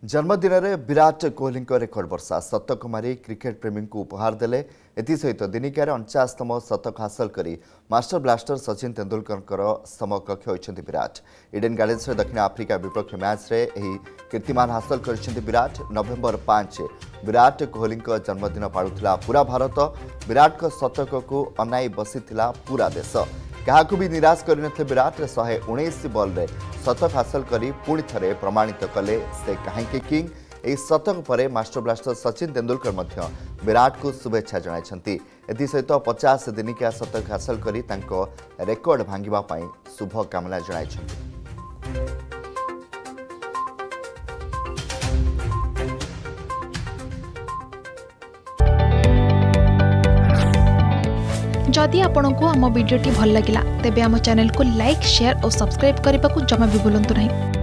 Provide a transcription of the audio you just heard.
जन्मदिन में विराट कोहली रेकर्ड वर्षा शतक मारी क्रिकेट प्रेमी को उपहार देले। एसहित दिनिकार 49तम शतक हासिल करी मास्टर ब्लास्टर सचिन तेंदुलकर समकक्ष होइछन्ति विराट। इडेन गार्डेन्स दक्षिण आफ्रिका विपक्ष मैच रे एही कीर्तिमान हासिल करिछन्ति विराट। नवेम्बर 5 विराट कोहली जन्मदिन पाळुथिला पूरा भारत। विराट शतक को अनाई बसीथिला पूरा देश। क्या भी निराश करनथे विराट 119 बॉल रे शतक हासिल करी पुणी थरे प्रमाणित कले से कहीं किंग। यह शतक पर मास्टर ब्लास्टर सचिन तेंदुलकर मध्य विराट को शुभेच्छा जणाइछन्ति। एसहित 50 दिनिकिया शतक हासिल करी तांको रेकर्ड भांगिबा पई शुभ कामना जणाइछन्ति। जदि आपंक आम भिडी भल लगा तेब आम चैनल को लाइक शेयर और सब्सक्राइब करने को जमा भी भूलु नहीं।